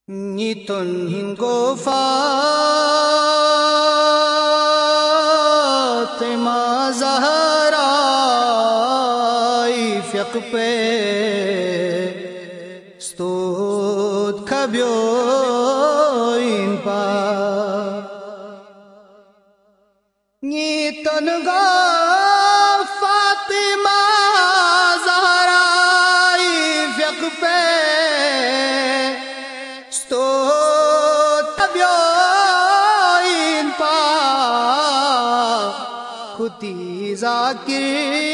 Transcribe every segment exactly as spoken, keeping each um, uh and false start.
نیتن گو فاطمہ زہرا فق پہ ستود کھبیو ان پا نیتن گو فاطمہ زہرا فق پہ کھتی ذاکر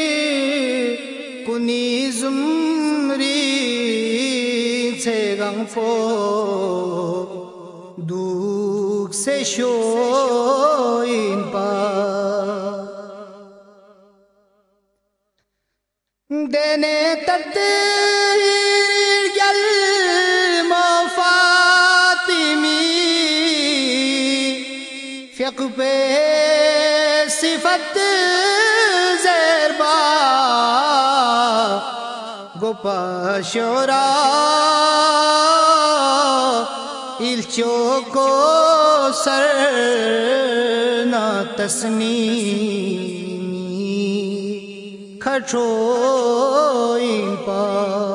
کنی زمری سے غم فو دوک سے شوئین پا دینے تدیر گل فاطمی فق پہ صفت زیربا گوپا شعرا الچو کو سر نا تسنیمی کھٹو ان پا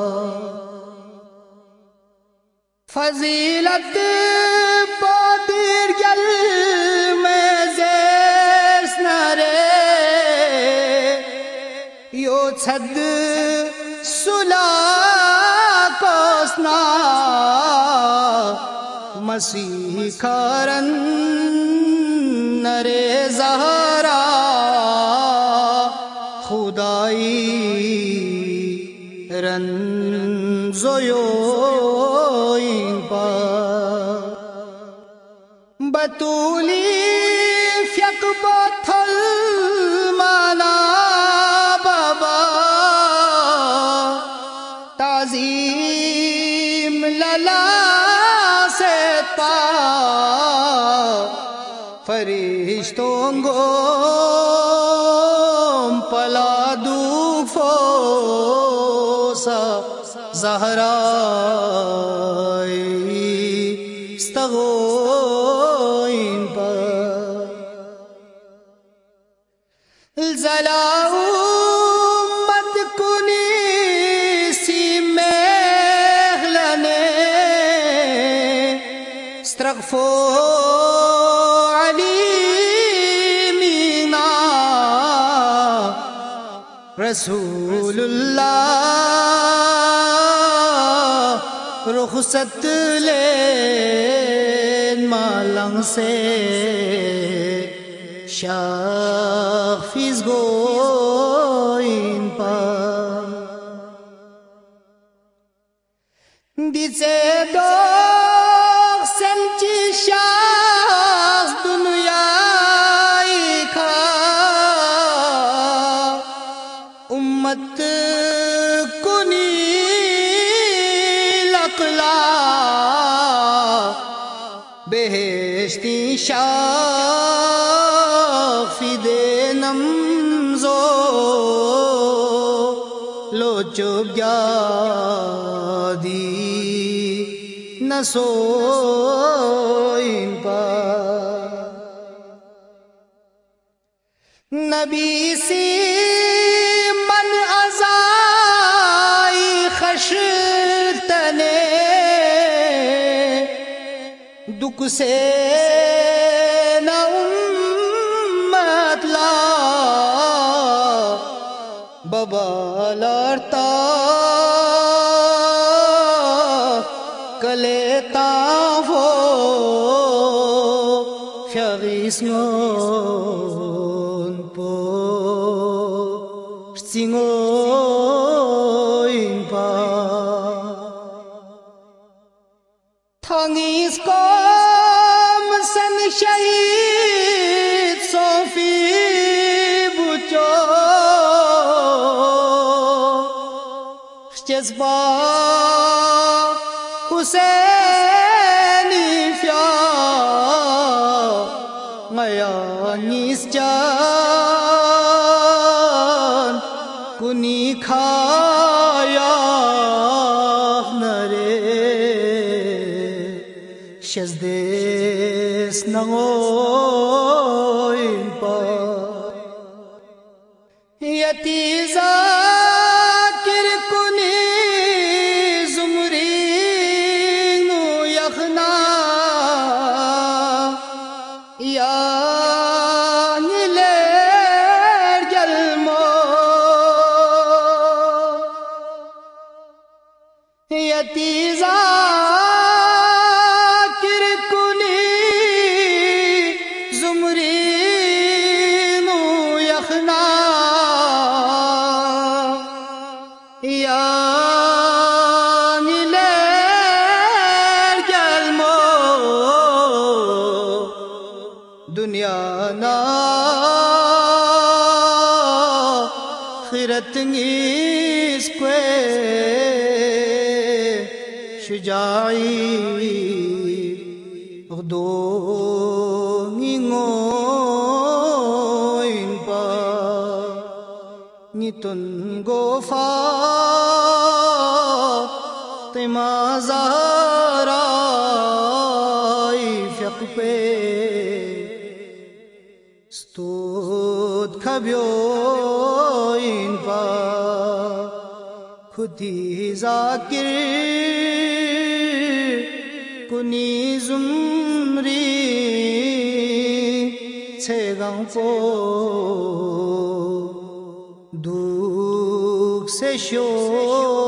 فضیلت پادیر گل میں زیس نرے یو چھد سلا کوسنا مسیح کھارن نرے زہرا خدائی رنزویو ان پا بطولی فیق بطل مانا بابا تعظیم للا سے پا فرشتوں گو پلا دوفو سا زہرا استغو ان پر زلاؤ مت کنی سی محلنے استغفو رسول اللہ رخصت لین مالنگ سے شاخ فیز گو ان پا دیچے دو سنچی شاخ دنیا امت کنی لقلا بہشتی شاخ فیدے نمزو لو چوب گیا دی نسو ان پا نبی سی دکھ سے نہ امت لا بابا لارتا کلیتا ہو فیغیس نون پو سنگو ان پا تھانگیس کو شہید صوفی بچو جذبہ حسینی فیا میانیس جان کنی کھایا نرے Shazdes nangoin pa Yatiza kirkuni zumri nu yakhna Ya niler gelmo Yatiza Dünya na khirat ngis kwe shujai gdo ngingoin pa nitun gofa tema zahra ifyaq pe Stud kabyoin pa khudi zakir kuni zumri chegang po duk se sho